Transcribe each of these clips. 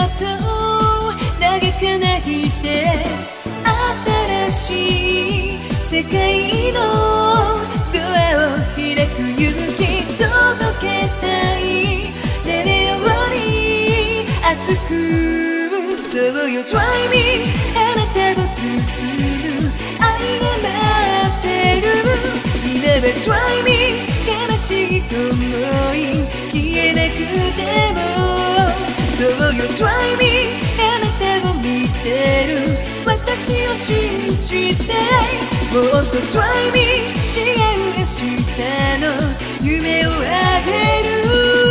と長く泣いて新しい世界のドアを開く勇気届けたい誰より熱くそうよ Try me あなたを包む愛が待ってる今は Try me 悲しい想い消えなくてもそうよ Try me あなたを見てる私を信じてもっと Try me 違う明日の夢をあげる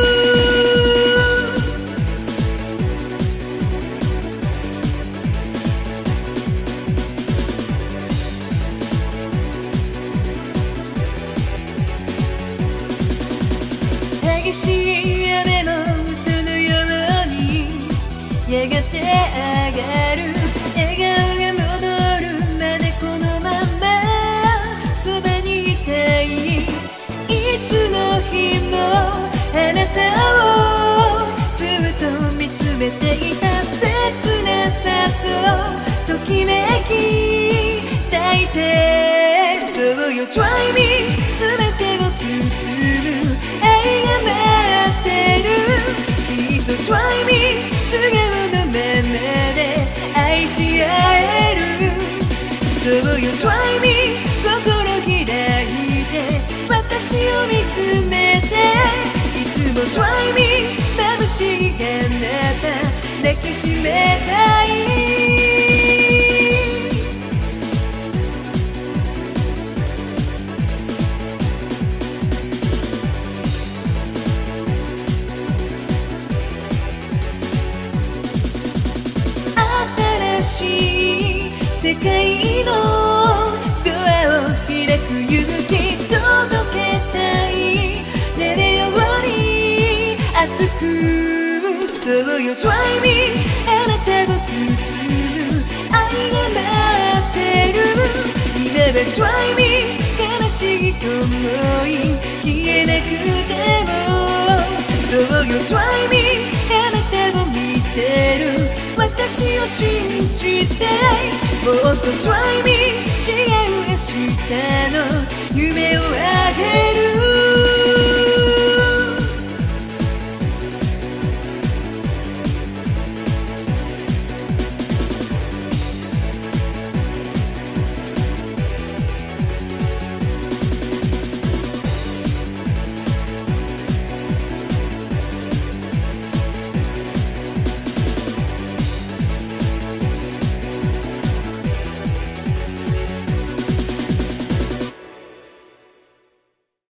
激しい雨も嘘のようにやがて上がる笑顔が戻るまでこのままそばにいたいいつの日もあなたをずっと見つめていた切なさとときめき抱いてそうよ Try me 全てを包む愛が待ってるきっと Try me 素顔のままで愛し合えるそうよ Try me 心開いて私を見つめていつも Try me 眩しいあなた抱きしめたい新しい世界のドアを開く勇気届けたい誰より熱くそうよ Try me あなたを包む愛が待ってる今は Try me 悲しい想い消えなくてもそうよ Try me あなたを見てる私を信じてもっと Try me 違う明日の夢を